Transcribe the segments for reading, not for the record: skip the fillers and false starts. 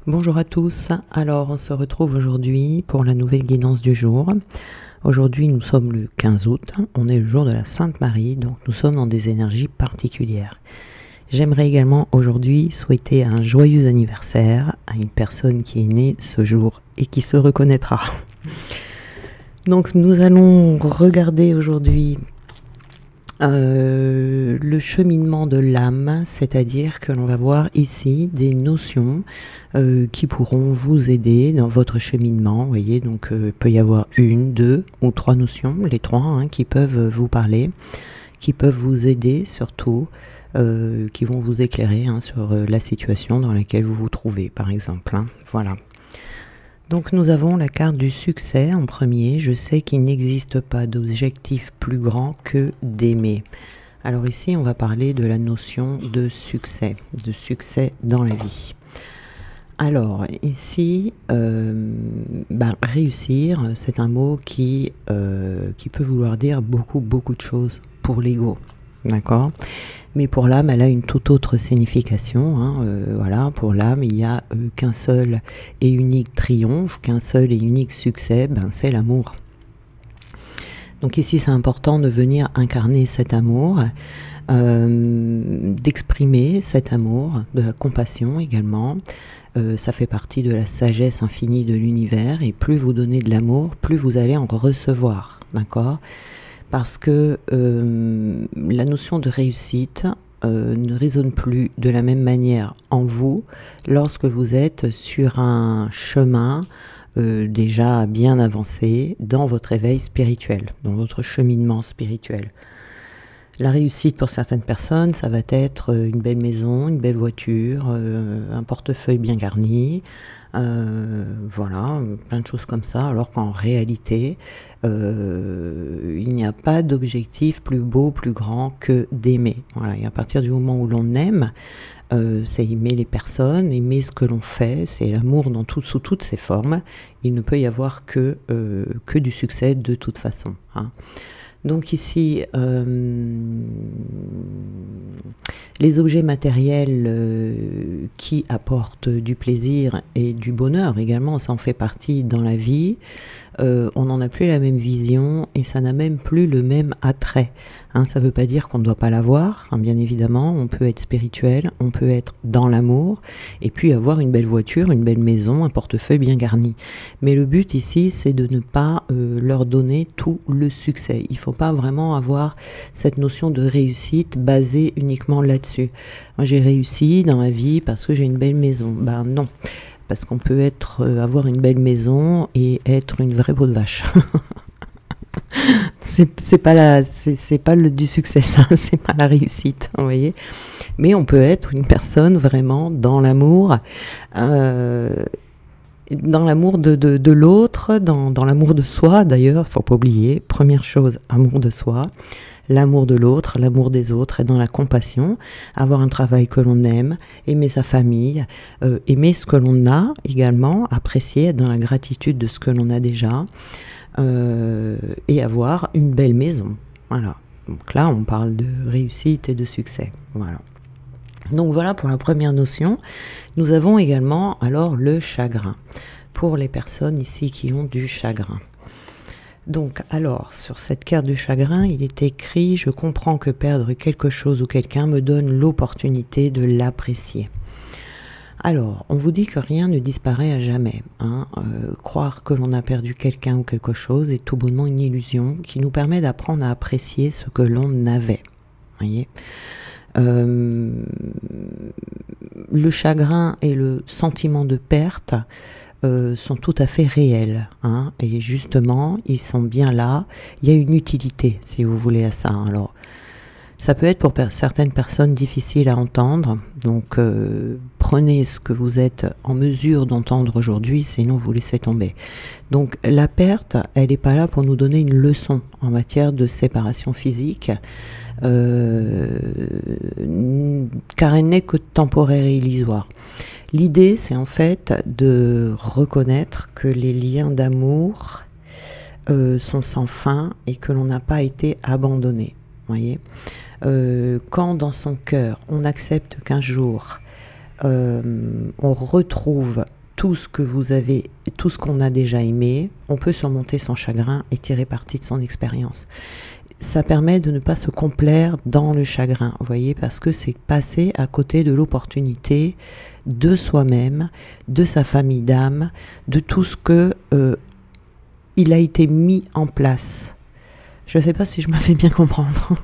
Bonjour à tous, alors on se retrouve aujourd'hui pour la nouvelle guidance du jour. Aujourd'hui nous sommes le 15 août, on est le jour de la Sainte Marie, donc nous sommes dans des énergies particulières. J'aimerais également aujourd'hui souhaiter un joyeux anniversaire à une personne qui est née ce jour et qui se reconnaîtra. Donc nous allons regarder aujourd'hui le cheminement de l'âme, c'est-à-dire que l'on va voir ici des notions qui pourront vous aider dans votre cheminement. Vous voyez, donc il peut y avoir une, deux ou trois notions, les trois qui peuvent vous parler, qui peuvent vous aider surtout, qui vont vous éclairer sur la situation dans laquelle vous vous trouvez, par exemple. Voilà. Donc nous avons la carte du succès en premier. Je sais qu'il n'existe pas d'objectif plus grand que d'aimer. Alors ici, on va parler de la notion de succès dans la vie. Alors ici, réussir, c'est un mot qui peut vouloir dire beaucoup de choses pour l'ego. D'accord ? Mais pour l'âme, elle a une toute autre signification. Voilà, pour l'âme, il n'y a qu'un seul et unique triomphe, qu'un seul et unique succès, c'est l'amour. Donc ici, c'est important de venir incarner cet amour, d'exprimer cet amour, de la compassion également. Ça fait partie de la sagesse infinie de l'univers. Et plus vous donnez de l'amour, plus vous allez en recevoir. D'accord ? Parce que la notion de réussite ne résonne plus de la même manière en vous lorsque vous êtes sur un chemin déjà bien avancé dans votre éveil spirituel, dans votre cheminement spirituel. La réussite pour certaines personnes, ça va être une belle maison, une belle voiture, un portefeuille bien garni, voilà, plein de choses comme ça, alors qu'en réalité, il n'y a pas d'objectif plus beau, plus grand que d'aimer. Voilà, et à partir du moment où l'on aime, c'est aimer les personnes, aimer ce que l'on fait, c'est l'amour sous toutes ses formes. Il ne peut y avoir que du succès de toute façon. Donc ici, les objets matériels qui apportent du plaisir et du bonheur également, ça en fait partie dans la vie. On n'en a plus la même vision et ça n'a même plus le même attrait. Ça ne veut pas dire qu'on ne doit pas l'avoir, bien évidemment, on peut être spirituel, on peut être dans l'amour, et puis avoir une belle voiture, une belle maison, un portefeuille bien garni. Mais le but ici, c'est de ne pas leur donner tout le succès. Il ne faut pas vraiment avoir cette notion de réussite basée uniquement là-dessus. Moi, j'ai réussi dans ma vie parce que j'ai une belle maison. Non, parce qu'on peut avoir une belle maison et être une vraie peau de vache. C'est pas du succès, ça, c'est pas la réussite, vous voyez. Mais on peut être une personne vraiment dans l'amour de l'autre, dans l'amour de soi d'ailleurs, faut pas oublier, première chose, amour de soi, l'amour de l'autre, l'amour des autres, être dans la compassion, avoir un travail que l'on aime, aimer sa famille, aimer ce que l'on a également, apprécier, être dans la gratitude de ce que l'on a déjà, et avoir une belle maison. Voilà. Donc là, on parle de réussite et de succès. Voilà. Donc voilà pour la première notion. Nous avons également alors le chagrin. Pour les personnes ici qui ont du chagrin. Donc alors, sur cette carte du chagrin, il est écrit « Je comprends que perdre quelque chose ou quelqu'un me donne l'opportunité de l'apprécier ». Alors, on vous dit que rien ne disparaît à jamais. Croire que l'on a perdu quelqu'un ou quelque chose est tout bonnement une illusion qui nous permet d'apprendre à apprécier ce que l'on avait. Voyez, le chagrin et le sentiment de perte sont tout à fait réels. Et justement, ils sont bien là. Il y a une utilité, si vous voulez, à ça. Alors, ça peut être pour certaines personnes difficile à entendre, donc prenez ce que vous êtes en mesure d'entendre aujourd'hui, sinon vous laissez tomber. Donc la perte, elle n'est pas là pour nous donner une leçon en matière de séparation physique, car elle n'est que temporaire et illusoire. L'idée, c'est en fait de reconnaître que les liens d'amour sont sans fin et que l'on n'a pas été abandonné. Voyez, quand dans son cœur on accepte qu'un jour on retrouve tout ce que vous avez, tout ce qu'on a déjà aimé, on peut surmonter son chagrin et tirer parti de son expérience. Ça permet de ne pas se complaire dans le chagrin, vous voyez, parce que c'est passer à côté de l'opportunité de soi-même, de sa famille d'âme, de tout ce que il a été mis en place. Je ne sais pas si je me fais bien comprendre.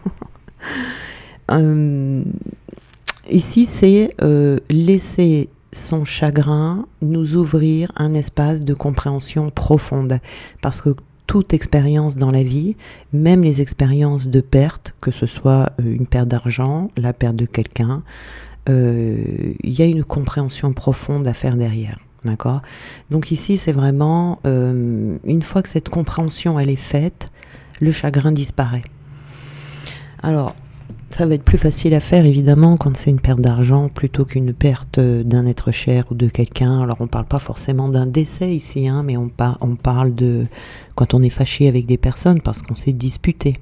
Ici, c'est laisser son chagrin nous ouvrir un espace de compréhension profonde, parce que toute expérience dans la vie, même les expériences de perte, que ce soit une perte d'argent, la perte de quelqu'un, il y a une compréhension profonde à faire derrière. D'accord ? Donc ici, c'est vraiment, une fois que cette compréhension elle est faite, le chagrin disparaît. Alors, ça va être plus facile à faire, évidemment, quand c'est une perte d'argent plutôt qu'une perte d'un être cher ou de quelqu'un. Alors, on ne parle pas forcément d'un décès ici, hein, mais on parle de quand on est fâché avec des personnes parce qu'on s'est disputé.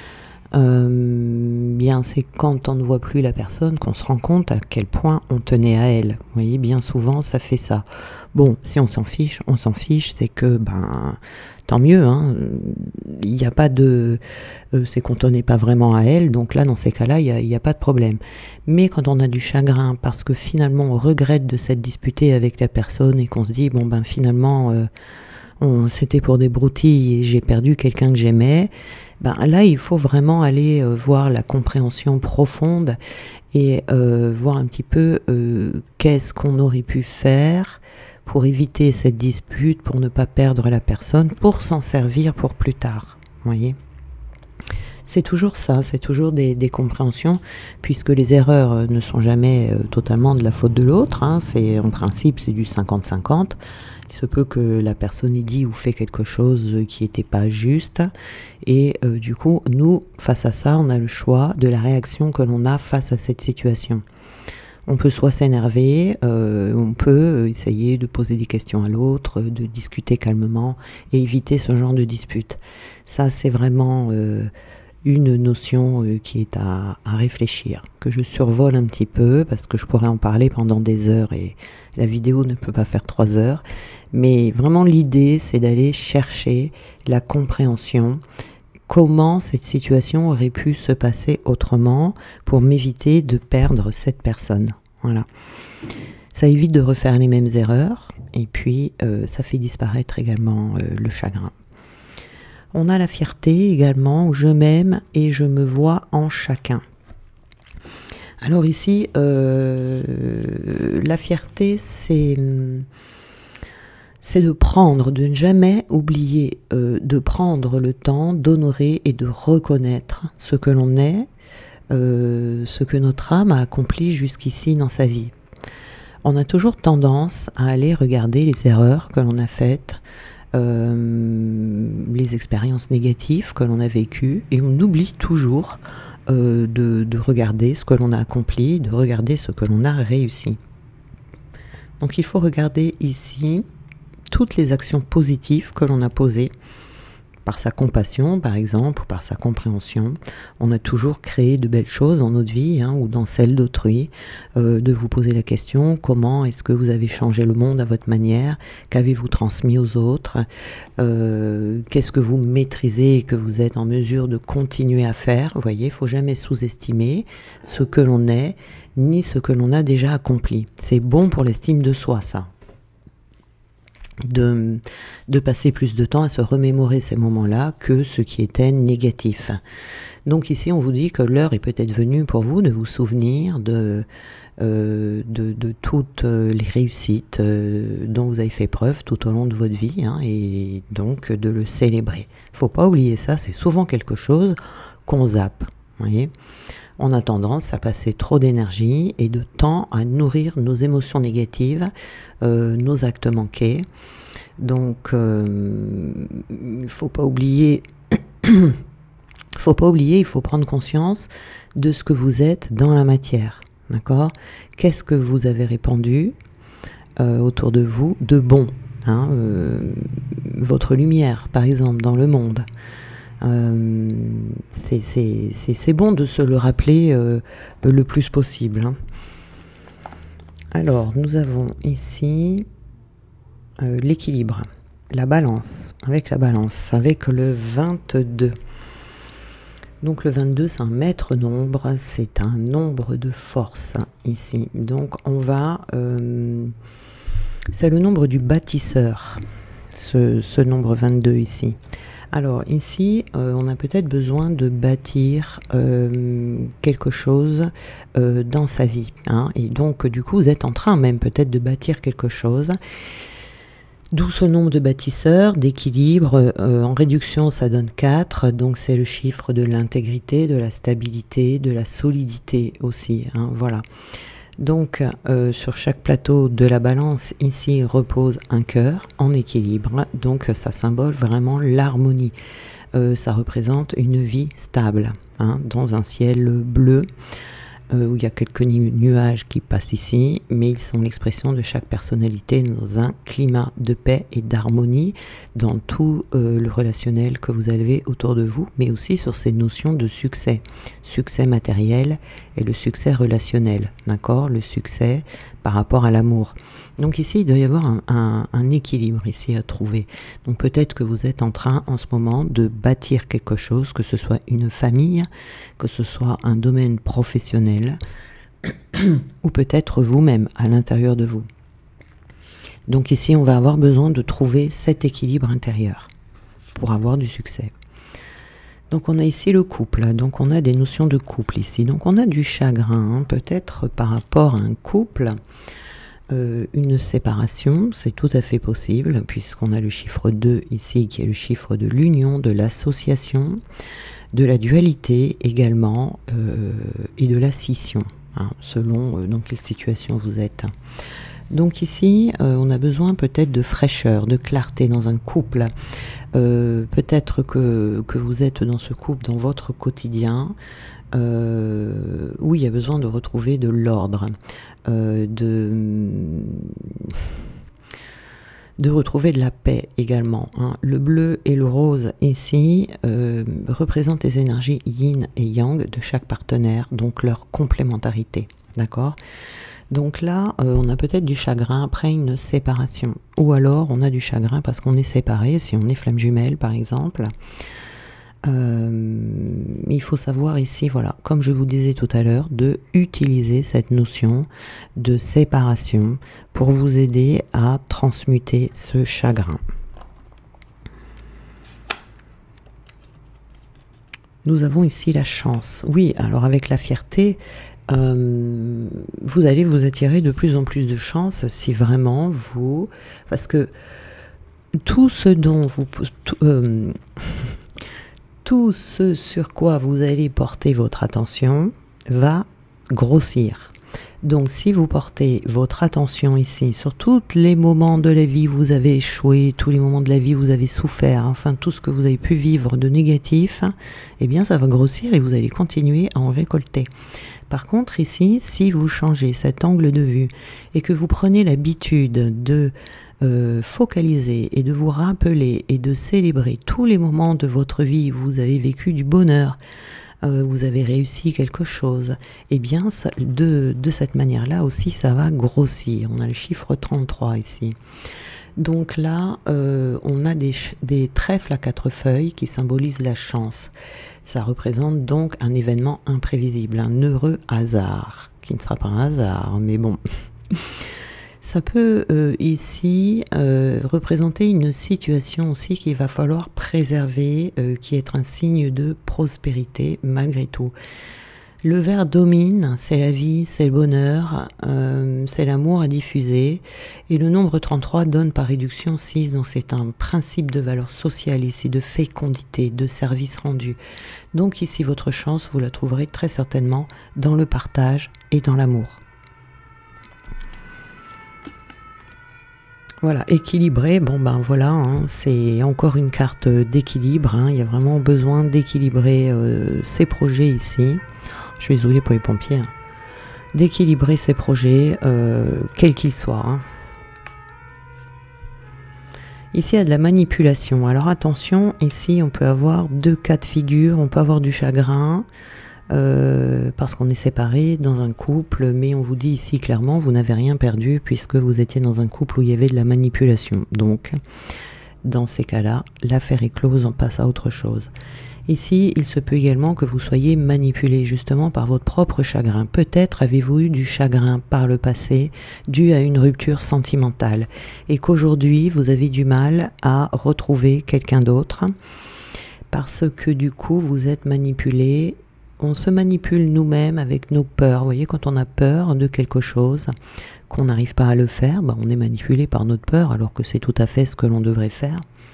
Bien, c'est quand on ne voit plus la personne qu'on se rend compte à quel point on tenait à elle. Vous voyez, bien souvent, ça fait ça. Bon, si on s'en fiche, c'est que, ben, tant mieux, hein. Il n'y a pas de... c'est qu'on tenait pas vraiment à elle, donc là, dans ces cas-là, il n'y a pas de problème. Mais quand on a du chagrin, parce que finalement, on regrette de s'être disputé avec la personne et qu'on se dit, bon, ben, finalement, c'était pour des broutilles et j'ai perdu quelqu'un que j'aimais, ben, là, il faut vraiment aller voir la compréhension profonde et voir un petit peu qu'est-ce qu'on aurait pu faire pour éviter cette dispute, pour ne pas perdre la personne, pour s'en servir pour plus tard. Vous voyez ? C'est toujours ça, c'est toujours des compréhensions, puisque les erreurs ne sont jamais totalement de la faute de l'autre, hein, en principe c'est du 50-50. Il se peut que la personne ait dit ou fait quelque chose qui n'était pas juste, et du coup, nous, face à ça, on a le choix de la réaction que l'on a face à cette situation. On peut soit s'énerver, on peut essayer de poser des questions à l'autre, de discuter calmement et éviter ce genre de dispute. Ça, c'est vraiment une notion qui est à réfléchir, que je survole un petit peu parce que je pourrais en parler pendant des heures et la vidéo ne peut pas faire 3 heures. Mais vraiment, l'idée, c'est d'aller chercher la compréhension. Comment cette situation aurait pu se passer autrement pour m'éviter de perdre cette personne. Voilà. Ça évite de refaire les mêmes erreurs et puis ça fait disparaître également le chagrin. On a la fierté également, où je m'aime et je me vois en chacun. Alors ici, la fierté, c'est de prendre, de ne jamais oublier, de prendre le temps d'honorer et de reconnaître ce que l'on est, ce que notre âme a accompli jusqu'ici dans sa vie. On a toujours tendance à aller regarder les erreurs que l'on a faites, les expériences négatives que l'on a vécues, et on oublie toujours de regarder ce que l'on a accompli, de regarder ce que l'on a réussi. Donc il faut regarder ici toutes les actions positives que l'on a posées par sa compassion, par exemple, ou par sa compréhension. On a toujours créé de belles choses dans notre vie, hein, ou dans celle d'autrui. De vous poser la question, comment est-ce que vous avez changé le monde à votre manière? Qu'avez-vous transmis aux autres? Qu'est-ce que vous maîtrisez et que vous êtes en mesure de continuer à faire? Vous voyez, il ne faut jamais sous-estimer ce que l'on est, ni ce que l'on a déjà accompli. C'est bon pour l'estime de soi, ça. De passer plus de temps à se remémorer ces moments-là que ce qui était négatif. Donc ici, on vous dit que l'heure est peut-être venue pour vous de vous souvenir de toutes les réussites dont vous avez fait preuve tout au long de votre vie, hein, et donc de le célébrer. Il ne faut pas oublier ça, c'est souvent quelque chose qu'on zappe. Voyez, on a tendance à passer trop d'énergie et de temps à nourrir nos émotions négatives, nos actes manqués. Donc, il ne faut pas oublier, il faut prendre conscience de ce que vous êtes dans la matière. D'accord ? Qu'est-ce que vous avez répandu autour de vous de bon, hein, votre lumière, par exemple, dans le monde. C'est bon de se le rappeler le plus possible, hein. Alors, nous avons ici l'équilibre, la balance, avec le 22. Donc le 22, c'est un maître nombre, c'est un nombre de force ici. Donc on va... c'est le nombre du bâtisseur, ce nombre 22 ici. Alors ici, on a peut-être besoin de bâtir quelque chose dans sa vie. Hein, et donc du coup, vous êtes en train même peut-être de bâtir quelque chose. D'où ce nombre de bâtisseurs, d'équilibre. En réduction, ça donne 4. Donc c'est le chiffre de l'intégrité, de la stabilité, de la solidité aussi. Hein, voilà. Donc sur chaque plateau de la balance, ici repose un cœur en équilibre. Donc ça symbole vraiment l'harmonie. Ça représente une vie stable, hein, dans un ciel bleu. Où il y a quelques nuages qui passent ici, mais ils sont l'expression de chaque personnalité dans un climat de paix et d'harmonie dans tout le relationnel que vous avez autour de vous, mais aussi sur ces notions de succès matériel et le succès relationnel, d'accord, le succès par rapport à l'amour. Donc ici, il doit y avoir un équilibre ici à trouver. Donc peut-être que vous êtes en train en ce moment de bâtir quelque chose, que ce soit une famille, que ce soit un domaine professionnel, ou peut-être vous-même à l'intérieur de vous. Donc ici, on va avoir besoin de trouver cet équilibre intérieur pour avoir du succès. Donc on a ici le couple, donc on a des notions de couple ici. Donc on a du chagrin, hein, peut-être par rapport à un couple, une séparation, c'est tout à fait possible, puisqu'on a le chiffre 2 ici, qui est le chiffre de l'union, de l'association, de la dualité également, et de la scission, hein, selon dans quelle situation vous êtes. Donc ici, on a besoin peut-être de fraîcheur, de clarté dans un couple. Peut-être que vous êtes dans ce couple, dans votre quotidien, où il y a besoin de retrouver de l'ordre, de retrouver de la paix également. Hein. Le bleu et le rose ici représentent les énergies yin et yang de chaque partenaire, donc leur complémentarité. D'accord ? Donc là, on a peut-être du chagrin après une séparation. Ou alors, on a du chagrin parce qu'on est séparé, si on est flamme jumelle par exemple. Il faut savoir ici, voilà, comme je vous disais tout à l'heure, de utiliser cette notion de séparation pour vous aider à transmuter ce chagrin. Nous avons ici la chance. Oui, alors avec la fierté, vous allez vous attirer de plus en plus de chance si vraiment vous... Parce que tout ce dont vous... tout ce sur quoi vous allez porter votre attention va grossir. Donc si vous portez votre attention ici sur tous les moments de la vie où vous avez échoué, tous les moments de la vie où vous avez souffert, enfin tout ce que vous avez pu vivre de négatif, eh bien ça va grossir et vous allez continuer à en récolter. Par contre ici, si vous changez cet angle de vue et que vous prenez l'habitude de focaliser et de vous rappeler et de célébrer tous les moments de votre vie où vous avez vécu du bonheur, vous avez réussi quelque chose, eh bien de cette manière-là aussi ça va grossir. On a le chiffre 33 ici. Donc là, on a des trèfles à 4 feuilles qui symbolisent la chance. Ça représente donc un événement imprévisible, un heureux hasard, qui ne sera pas un hasard, mais bon. Ça peut ici représenter une situation aussi qu'il va falloir préserver, qui est un signe de prospérité malgré tout. Le vert domine, c'est la vie, c'est le bonheur, c'est l'amour à diffuser. Et le nombre 33 donne par réduction 6, donc c'est un principe de valeur sociale ici, de fécondité, de service rendu. Donc ici, votre chance, vous la trouverez très certainement dans le partage et dans l'amour. Voilà, équilibré, bon ben voilà, hein, c'est encore une carte d'équilibre, hein, il y a vraiment besoin d'équilibrer ces projets ici. Je suis désolée pour les pompiers. Hein. D'équilibrer ces projets, quels qu'ils soient. Hein. Ici, il y a de la manipulation. Alors attention, ici, on peut avoir deux cas de figure. On peut avoir du chagrin, parce qu'on est séparés dans un couple, mais on vous dit ici clairement, vous n'avez rien perdu puisque vous étiez dans un couple où il y avait de la manipulation. Donc, dans ces cas-là, l'affaire est close, on passe à autre chose. Ici, il se peut également que vous soyez manipulé justement par votre propre chagrin. Peut-être avez-vous eu du chagrin par le passé dû à une rupture sentimentale et qu'aujourd'hui, vous avez du mal à retrouver quelqu'un d'autre parce que du coup, vous êtes manipulé. On se manipule nous-mêmes avec nos peurs. Vous voyez, quand on a peur de quelque chose, qu'on n'arrive pas à le faire, ben on est manipulé par notre peur alors que c'est tout à fait ce que l'on devrait faire.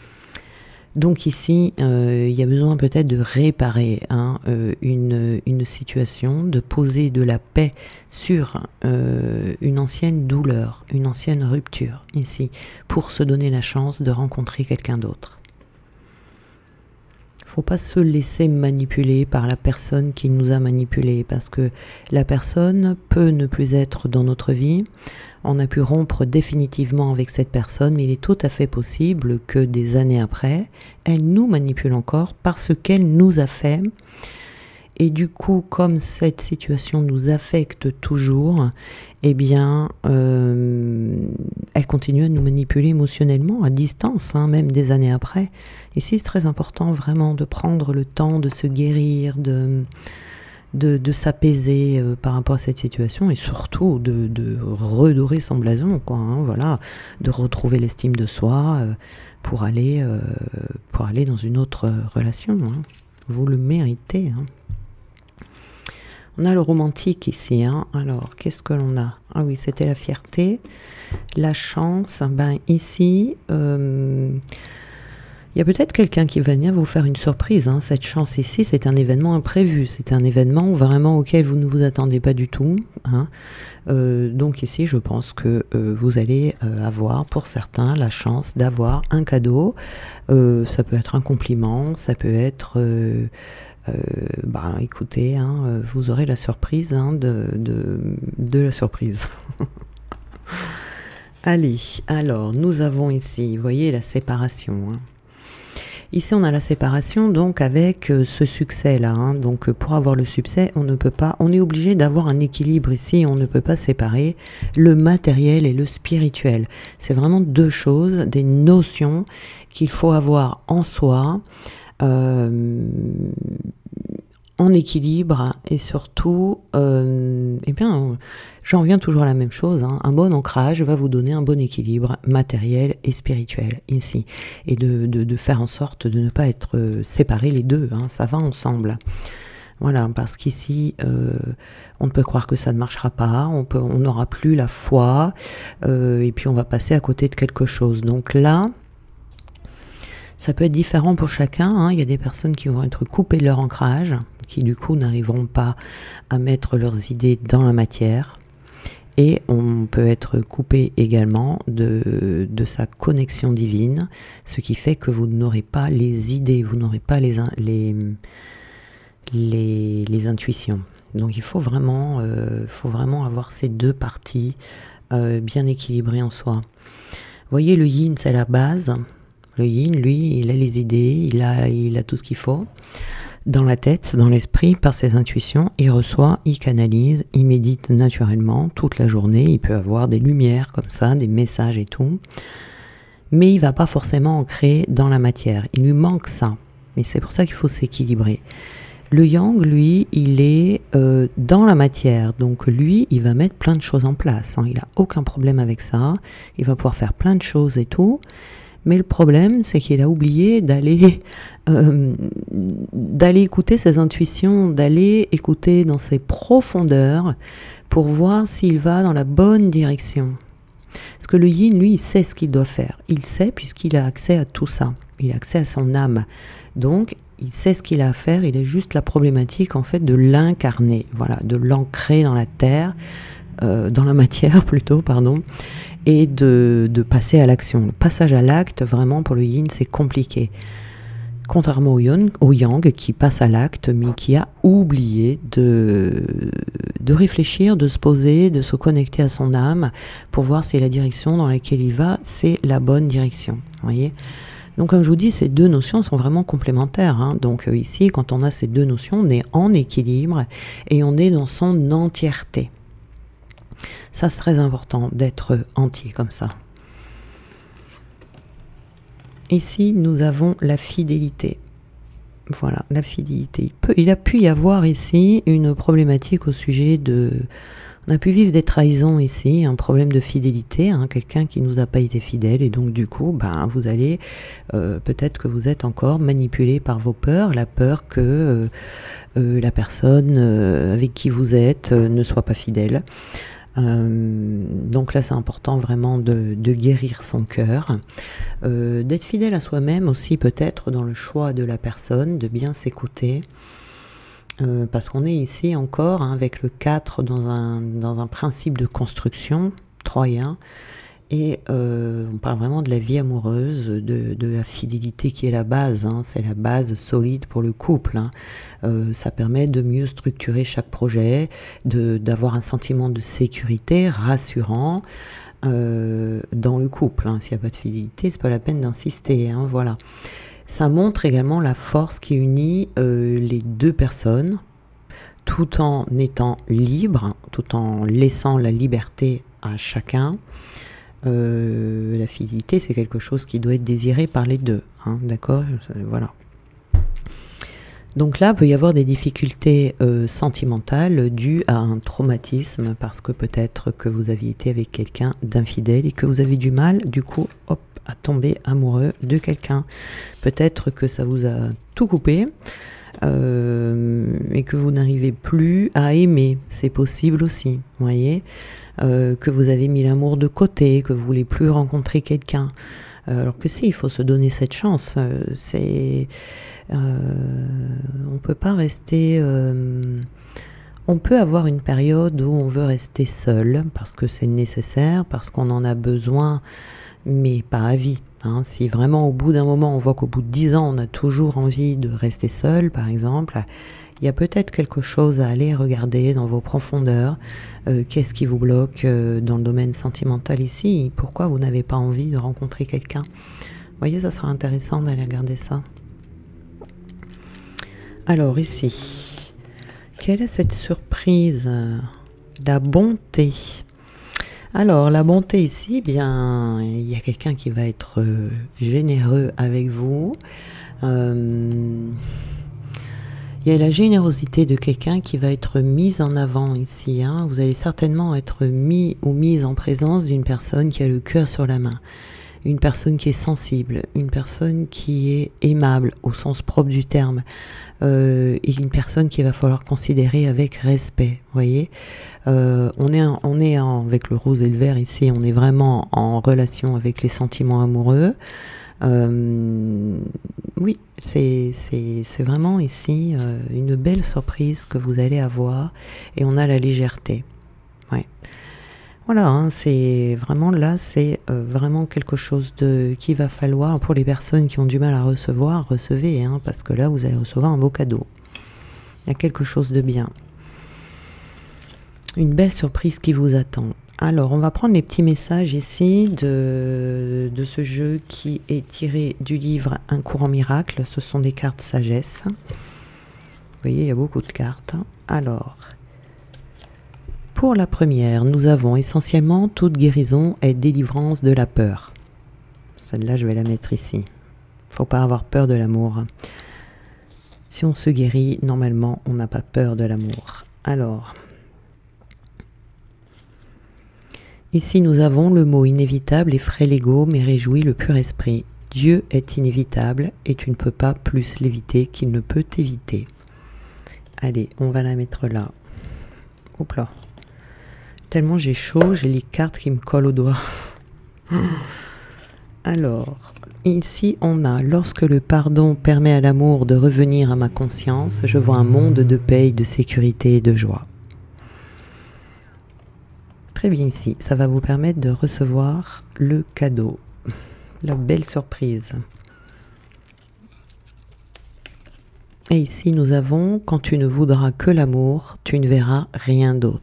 Donc ici, il y a besoin peut-être de réparer une situation, de poser de la paix sur une ancienne douleur, une ancienne rupture, ici, pour se donner la chance de rencontrer quelqu'un d'autre. Il ne faut pas se laisser manipuler par la personne qui nous a manipulés, parce que la personne peut ne plus être dans notre vie. On a pu rompre définitivement avec cette personne, mais il est tout à fait possible que des années après, elle nous manipule encore parce qu'elle nous a fait. Et du coup, comme cette situation nous affecte toujours, eh bien, elle continue à nous manipuler émotionnellement, à distance, même des années après. Ici, c'est très important vraiment de prendre le temps de se guérir, de s'apaiser par rapport à cette situation et surtout de redorer son blason, quoi, voilà, de retrouver l'estime de soi pour aller dans une autre relation. Vous le méritez. On a le romantique ici. Alors, qu'est-ce que l'on a? Ah oui, c'était la fierté, la chance. Ben ici, il y a peut-être quelqu'un qui va venir vous faire une surprise. Cette chance ici, c'est un événement imprévu. C'est un événement vraiment auquel vous ne vous attendez pas du tout. Donc ici, je pense que vous allez avoir, pour certains, la chance d'avoir un cadeau. Ça peut être un compliment, ça peut être... écoutez, vous aurez la surprise de la surprise. Allez, alors, nous avons ici, vous voyez, la séparation. Ici, on a la séparation donc avec ce succès-là. Donc, pour avoir le succès, on ne peut pas, on est obligé d'avoir un équilibre ici. On ne peut pas séparer le matériel et le spirituel. C'est vraiment deux choses, des notions qu'il faut avoir en soi, en équilibre et surtout, j'en reviens toujours à la même chose. Un bon ancrage va vous donner un bon équilibre matériel et spirituel ici. Et de faire en sorte de ne pas être séparés les deux. Ça va ensemble. Voilà, parce qu'ici, on ne peut croire que ça ne marchera pas. On n'aura plus la foi. Et puis on va passer à côté de quelque chose. Donc là... ça peut être différent pour chacun. Il y a des personnes qui vont être coupées de leur ancrage, qui du coup n'arriveront pas à mettre leurs idées dans la matière. Et on peut être coupé également de sa connexion divine, ce qui fait que vous n'aurez pas les idées, vous n'aurez pas les intuitions. Donc il faut vraiment avoir ces deux parties bien équilibrées en soi. Vous voyez, le yin, c'est la base. Le yin, lui, il a les idées, il a tout ce qu'il faut dans la tête, dans l'esprit, par ses intuitions. Il reçoit, il canalise, il médite naturellement toute la journée. Il peut avoir des lumières comme ça, des messages et tout. Mais il ne va pas forcément ancrer dans la matière. Il lui manque ça. Et c'est pour ça qu'il faut s'équilibrer. Le yang, lui, il est dans la matière. Donc lui, il va mettre plein de choses en place. Il n'a aucun problème avec ça. Il va pouvoir faire plein de choses et tout. Mais le problème, c'est qu'il a oublié d'aller écouter ses intuitions, d'aller écouter dans ses profondeurs pour voir s'il va dans la bonne direction. Parce que le yin, lui, il sait ce qu'il doit faire. Il sait puisqu'il a accès à tout ça. Il a accès à son âme. Donc, il sait ce qu'il a à faire. Il a juste la problématique, en fait, de l'incarner. Voilà, de l'ancrer dans la terre, dans la matière plutôt, pardon. Et de passer à l'action. Le passage à l'acte, vraiment, pour le yin, c'est compliqué. Contrairement au yang, qui passe à l'acte, mais qui a oublié de réfléchir, de se poser, de se connecter à son âme, pour voir si la direction dans laquelle il va, c'est la bonne direction. Vous voyez ? Donc comme je vous dis, ces deux notions sont vraiment complémentaires, hein. Donc ici, quand on a ces deux notions, on est en équilibre et on est dans son entièreté. Ça, c'est très important d'être entier comme ça. Ici, nous avons la fidélité. Voilà, la fidélité. Il a pu y avoir ici une problématique au sujet de... On a pu vivre des trahisons ici, un problème de fidélité, hein, quelqu'un qui nous a pas été fidèle, et donc du coup, ben, vous allez, peut-être que vous êtes encore manipulé par vos peurs, la peur que la personne avec qui vous êtes ne soit pas fidèle. Donc là, c'est important vraiment de guérir son cœur, d'être fidèle à soi-même aussi, peut-être dans le choix de la personne, de bien s'écouter. Parce qu'on est ici encore, hein, avec le 4 dans un principe de construction troyen, et on parle vraiment de la vie amoureuse, de la fidélité qui est la base, hein, c'est la base solide pour le couple, hein. Ça permet de mieux structurer chaque projet, d'avoir un sentiment de sécurité rassurant dans le couple, hein. S'il n'y a pas de fidélité, c'est pas la peine d'insister, hein, voilà. Ça montre également la force qui unit les deux personnes, tout en étant libre, tout en laissant la liberté à chacun. La fidélité, c'est quelque chose qui doit être désiré par les deux, hein, d'accord, voilà. Donc là, il peut y avoir des difficultés sentimentales dues à un traumatisme, parce que peut-être que vous aviez été avec quelqu'un d'infidèle et que vous avez du mal, du coup, hop, à tomber amoureux de quelqu'un. Peut-être que ça vous a tout coupé et que vous n'arrivez plus à aimer. C'est possible aussi, vous voyez, que vous avez mis l'amour de côté, que vous voulez plus rencontrer quelqu'un. Alors que si, il faut se donner cette chance. On peut pas rester... on peut avoir une période où on veut rester seul, parce que c'est nécessaire, parce qu'on en a besoin, mais pas à vie, hein. Si vraiment au bout d'un moment, on voit qu'au bout de 10 ans, on a toujours envie de rester seul, par exemple, il y a peut-être quelque chose à aller regarder dans vos profondeurs. Qu'est-ce qui vous bloque dans le domaine sentimental ici? Pourquoi vous n'avez pas envie de rencontrer quelqu'un? Vous voyez, ça sera intéressant d'aller regarder ça. Alors ici, quelle est cette surprise? La bonté. Alors, la bonté ici, bien, il y a quelqu'un qui va être généreux avec vous. Il y a la générosité de quelqu'un qui va être mise en avant ici, hein. Vous allez certainement être mis ou mise en présence d'une personne qui a le cœur sur la main. Une personne qui est sensible, une personne qui est aimable au sens propre du terme, et une personne qu'il va falloir considérer avec respect, vous voyez. Avec le rose et le vert ici, on est vraiment en relation avec les sentiments amoureux. Oui, c'est vraiment ici une belle surprise que vous allez avoir, et on a la légèreté. Ouais. Voilà, hein, c'est vraiment là, c'est vraiment quelque chose qu'il va falloir, pour les personnes qui ont du mal à recevoir, recevez, hein, parce que là, vous allez recevoir un beau cadeau. Il y a quelque chose de bien. Une belle surprise qui vous attend. Alors, on va prendre les petits messages ici de ce jeu qui est tiré du livre Un courant miracle. Ce sont des cartes sagesse. Vous voyez, il y a beaucoup de cartes. Alors... Pour la première, nous avons essentiellement toute guérison et délivrance de la peur. Celle-là, je vais la mettre ici. Il ne faut pas avoir peur de l'amour. Si on se guérit, normalement, on n'a pas peur de l'amour. Alors, ici, nous avons le mot inévitable effraie l'ego, mais réjouit le pur esprit. Dieu est inévitable et tu ne peux pas plus l'éviter qu'il ne peut t'éviter. Allez, on va la mettre là. Oups là. Tellement j'ai chaud, j'ai les cartes qui me collent aux doigts. Alors, ici on a « Lorsque le pardon permet à l'amour de revenir à ma conscience, je vois un monde de paix, de sécurité et de joie. » Très bien ici, ça va vous permettre de recevoir le cadeau, la belle surprise. Et ici nous avons « Quand tu ne voudras que l'amour, tu ne verras rien d'autre. »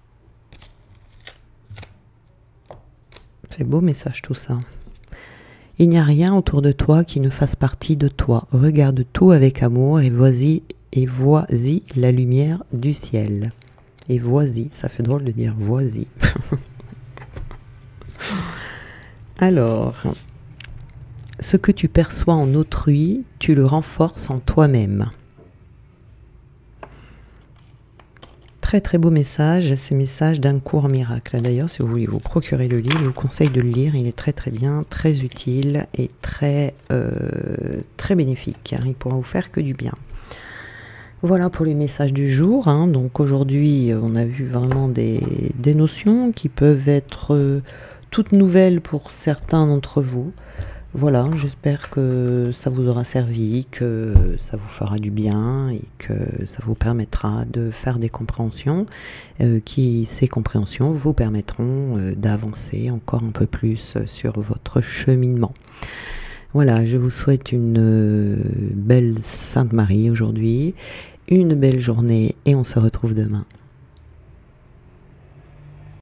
C'est beau message tout ça. Il n'y a rien autour de toi qui ne fasse partie de toi. Regarde tout avec amour et vois-y la lumière du ciel. Et vois-y, ça fait drôle de dire vois-y. Alors, ce que tu perçois en autrui, tu le renforces en toi-même. Très très beau message, ces messages d'un cours miracle. D'ailleurs, si vous voulez vous procurer le livre, je vous conseille de le lire. Il est très très bien, très utile et très bénéfique. Il pourra vous faire que du bien. Voilà pour les messages du jour. Donc aujourd'hui, on a vu vraiment des notions qui peuvent être toutes nouvelles pour certains d'entre vous. Voilà, j'espère que ça vous aura servi, que ça vous fera du bien et que ça vous permettra de faire des compréhensions ces compréhensions vous permettront d'avancer encore un peu plus sur votre cheminement. Voilà, je vous souhaite une belle Sainte Marie aujourd'hui, une belle journée et on se retrouve demain.